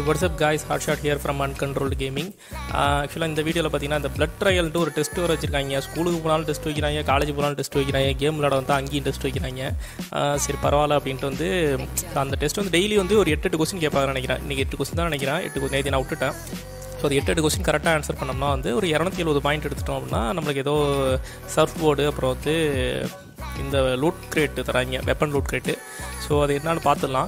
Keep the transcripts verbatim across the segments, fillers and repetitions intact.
what's up guys, Harshad here from Uncontrolled Gaming. ஆக்சுவலாக இந்த வீடியோவில் பார்த்தீங்கன்னா இந்த பிளட் ட்ரையல்ட்டு ஒரு டெஸ்ட் வர வச்சிருக்காங்க. ஸ்கூலுக்கு போனாலும் டெஸ்ட் வைக்கிறாங்க, காலேஜ் போனாலும் டெஸ்ட் வைக்கிறாங்க, கேம் விளையாட வந்து அங்கேயும் டெஸ்ட் வைக்கிறாங்க. சரி பரவாயில்ல அப்படின்ட்டு வந்து அந்த டெஸ்ட் வந்து டெய்லி வந்து ஒரு எட்டு எட்டு கொஸ்டின் கேட்பாங்க நினைக்கிறேன். இன்றைக்கி எட்டு கொஸ்டின் தான் நினைக்கிறேன். எட்டு கொஸ்டின் நேற்று நான் விட்டுட்டேன். ஸோ அது எட்டு எட்டு கொஸ்டின் கரெக்டாக ஆன்சர் பண்ணோம்னா வந்து ஒரு இரநூத்தி எழுபது பாயிண்ட் எடுத்துட்டோம் அப்படின்னா நம்மளுக்கு ஏதோ சர்ஃப் போர்டு அப்புறம் வந்து இந்த லூட் கிரேட்டு தராங்க, வெப்பன் லூட் கிரேட்டு. ஸோ அது என்னன்னு பார்த்துடலாம்.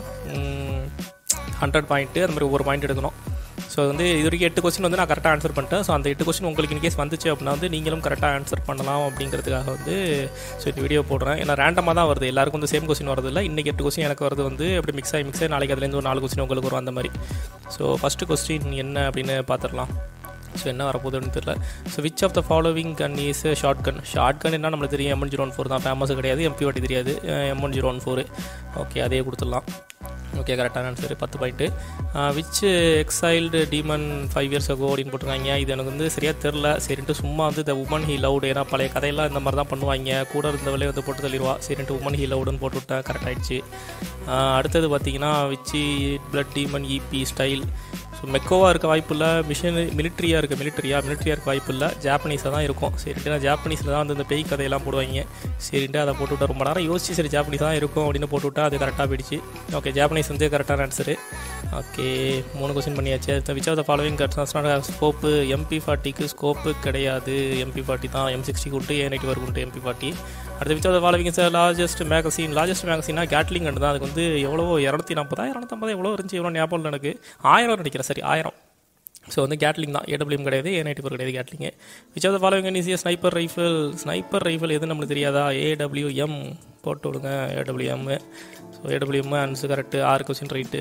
ஹண்ட்ரட் பாயிண்ட்டு அந்த மாதிரி ஒவ்வொரு பாயிண்ட் எடுக்கணும். ஸோ வந்து இது வரைக்கும் எட்டு கொஸ்டின் வந்து நான் கரெக்டாக ஆன்சர் பண்ணிட்டேன். ஸோ அந்த எட்டு கொஸ்டின் உங்களுக்கு இன்கேஸ் வந்துச்சு அப்படின்னா வந்து நீங்களும் கரெக்டாக ஆன்சர் பண்ணலாம் அப்படிங்கிறதுக்காக வந்து ஸோ இந்த வீடியோ போடுறேன். ஏன்னா ரேண்டமாக தான் வருது, எல்லாருக்கும் வந்து சேம் கொஸ்டின் வரதில்லை. இன்றைக்கி எட்டு கொஸ்டின் எனக்கு வருது வந்து அப்படி மிக்ஸ் ஆகி மிக்ஸ் ஆகி நாளைக்கு அதுலேருந்து ஒரு நாலு கொஸ்டின் உங்களுக்கு வரும் அந்த மாதிரி. ஸோ ஃபஸ்ட்டு கொஸ்டின் என்ன அப்படின்னு பார்த்துடலாம். ஸோ என்ன வரப்போகுதுன்னு தெரியல. So which of the following gun is shotgun. Shotgun என்ன நம்மளுக்கு தெரியும், M one zero one four தான், ஃபேமஸ் கிடையாது. எம்பி வாட்டி தெரியாது, M one zero one four. Okay அதே கொடுத்துடலாம். ஓகே கரெக்டான ஆன்சர், பத்து point. Which exiled demon five years ago அப்படின்னு போட்டிருக்காங்க. இது எனக்கு வந்து சரியாக தெரில. சரின்ட்டு சும்மா வந்து த உமன் ஹீ லவுட், ஏன்னா பழைய கதையெல்லாம் இந்த மாதிரி தான் பண்ணுவாங்க, கூட இருந்தவளே வந்து போட்டு தள்ளிடுவா. சரின்ட்டு உமன் ஹீ லவுடுன்னு போட்டு விட்டேன், கரெக்ட் ஆகிடுச்சு. அடுத்தது பார்த்தீங்கன்னா which blood demon EP style. So மெக்கோவாக இருக்க வாய்ப்பு இல்லை, மிஷின் மிலிட்ரியாக இருக்க மிலிட்ரியா மிலிட்ரியாக இருக்க வாய்ப்பு இல்லை, ஜாப்பனீஸாக தான் இருக்கும். சரின்ட்டு நான் ஜாப்பனீஸில் தான் வந்து இந்த பேய் கதையெல்லாம் போடுவாங்க. சரின்ட்டு அதை போட்டுவிட்டா ரொம்ப நேரம் யோசிச்சு சரி ஜாப்பனீஸ் தான் இருக்கும் அப்படின்னு போட்டுவிட்டா அது கரெக்டாக போயிடுச்சு. ஓகே ஜாப்பனீஸ் வந்து கரெக்டான ஆன்சரு. ஓகே மூணு கொஸ்டின் பண்ணியாச்சு. Which of the following gets scope. MP ஃபார்ட்டிக்கு ஸ்கோப்பு கிடையாது, எம்பி ஃபார்ட்டி தான். எம் சிக்ஸ்டி கூட்டு ஏ நைன்ட்டி வரும் எம்பி ஃபார்ட்டி. அடுத்து விச் ஆஃப் த ஃபாலோவிங் சார் லார்ஜஸ்ட் மேகசின். லார்ஜஸ்ட் மேகசினா கேட்லிங் கண்டு தான். அதுக்கு வந்து எவ்வளோ இரநூத்தி நாற்பதா இரநூத்தம்பது எவ்வளோ இருந்துச்சு, எவ்வளோ ஞாபகம் இல்லை எனக்கு. ஆயிரம் நினைக்கிறேன், சரி ஆயிரம். ஸோ வந்து கேட்லிங் தான், ஏடபிள்யூஎம் கிடையாது, ஏ நைன்ட்டி ஃபோர் கிடையாது, gatling. Which of the following is sniper rifle. Sniper rifle எது நம்மளுக்கு தெரியாதா, ஏடபிள்யூஎம் போட்டு விடுங்க, AWM. So AWM answer correct, ஆறு question right.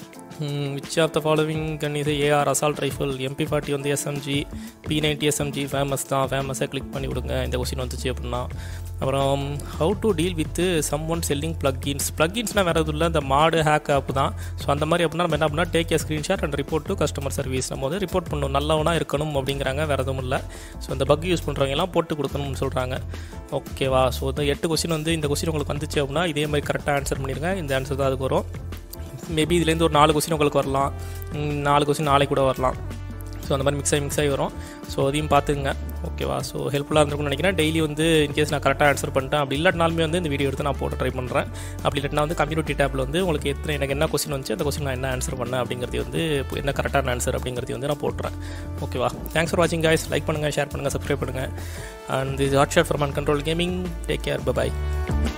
Which of the following gun is AR assault rifle. MP forty வந்து SMG, P ninety SMG famous தான், ஃபேமஸாக click பண்ணி விடுங்க இந்த கொஸ்டின் வந்துச்சு அப்படின்னா. அப்புறம் how to deal with someone selling plugins. ப்ளக்கின்ஸ்னால் வேறு எதுவும் இல்லை, இந்த மாடு ஹேக் ஆப் தான். ஸோ அந்த மாதிரி அப்படின்னா நம்ம என்ன பண்ணால் take a screenshot and report to customer service. நம்ம வந்து ரிப்போர்ட் பண்ணணும், நல்லவனாக இருக்கணும் அப்படிங்கிறாங்க, வேறு எதுவும் இல்லை. ஸோ இந்த பக் யூஸ் பண்ணுறவங்கலாம் போட்டு கொடுக்கணும்னு சொல்கிறாங்க. ஓகேவா. ஸோ இந்த எட்டு கொஸ்டின் வந்து இந்த கொஸ்டின் உங்களுக்கு வந்துச்சு அப்படின்னா இதே மாதிரி கரெக்டாக ஆன்சர் பண்ணிடுங்க. இந்த ஆன்சர் தான் அதுக்கு வரும். மேபி இதுலேருந்து ஒரு நாலு கொஸ்டின் உங்களுக்கு வரலாம், நாலு கொஸ்டின் நாளைக்கு கூட வரலாம். ஸோ அந்த மாதிரி மிக்ஸ் ஆகி மிக்ஸ் ஆகி வரும். ஸோ அதையும் பார்த்துங்க. ஓகேவா. ஸோ ஹெல்ப்ஃபுல்லாக இருந்திருக்கும்னு நினைக்கிறேன். டெய்லி வந்து இன்கேஸ் நான் கரெக்டாக ஆன்சர் பண்ணிட்டேன், அப்படி இல்லாட்டினாலுமே வந்து இந்த வீடியோ எடுத்து நான் போட்டு ட்ரை பண்ணுறேன். அப்படி இல்லாட்டினா வந்து கம்யூனிட்டி டேப்பில் வந்து உங்களுக்கு எத்தனை எனக்கு என்ன கொஸ்டின் வந்துச்சு, அந்த கொஸ்டின் நான் என்ன ஆன்சர் பண்ணேன் அப்படிங்கிறது வந்து என்ன கரெக்டான ஆன்சர் அப்படிங்கிறது வந்து நான் போட்டுறேன். ஓகேவா. தேங்க்ஸ் ஃபார் வாட்சிங் கைஸ். லைக் பண்ணுங்கள், ஷேர் பண்ணுங்கள், சப்ஸ்கிரைப் பண்ணுங்கள். And this Harshad from uncontrolled gaming. Take care, bye bye.